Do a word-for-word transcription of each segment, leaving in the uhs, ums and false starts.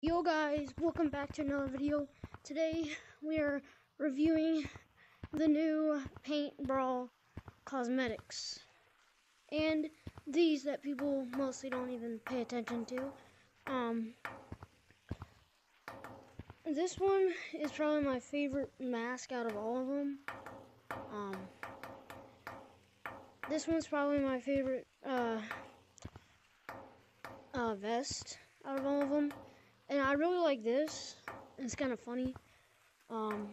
Yo guys, welcome back to another video. Today we are reviewing the new Paint Brawl cosmetics. And these that people mostly don't even pay attention to. Um, this one is probably my favorite mask out of all of them. Um, this one's probably my favorite uh, uh, vest out of all of them. And I really like this. It's kind of funny. Um,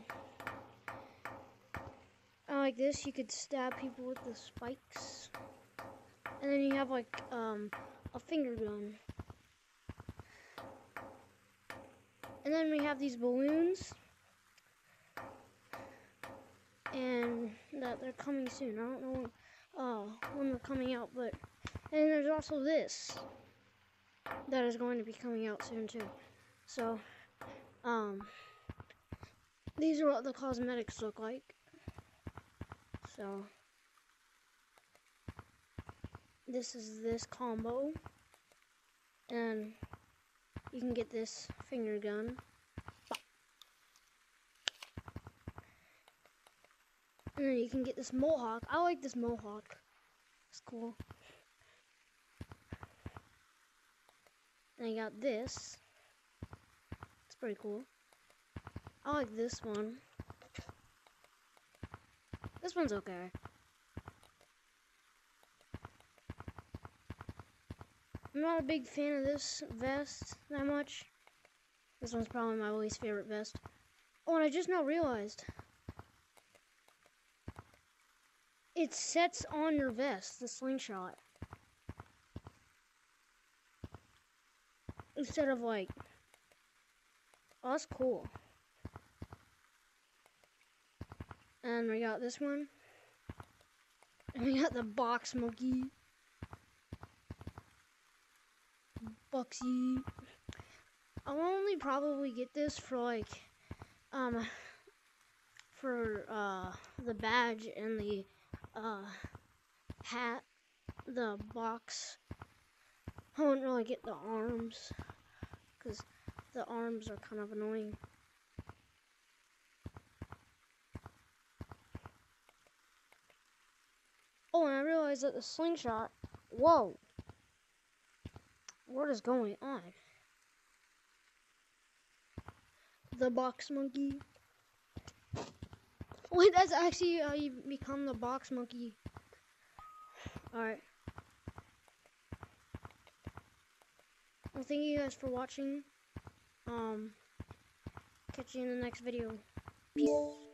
I like this. You could stab people with the spikes. And then you have like um, a finger gun. And then we have these balloons. And that they're coming soon. I don't know uh, when they're coming out, but and there's also this that is going to be coming out soon too. So, um, these are what the cosmetics look like. So, this is this combo, and you can get this finger gun. And then you can get this mohawk. I like this mohawk. It's cool. And I got this. It's pretty cool. I like this one. This one's okay. I'm not a big fan of this vest that much. This one's probably my least favorite vest. Oh, and I just now realized it sets on your vest, the slingshot. Instead of like, oh, that's cool. And we got this one. And we got the box monkey. Buxy. I'll only probably get this for like, um, for uh, the badge and the uh, hat, the box. I won't really get the arms, because the arms are kind of annoying. Oh, and I realized that the slingshot, whoa, what is going on? The box monkey. Wait, that's actually how you become the box monkey. Alright. Well, thank you guys for watching. Um, catch you in the next video. Peace.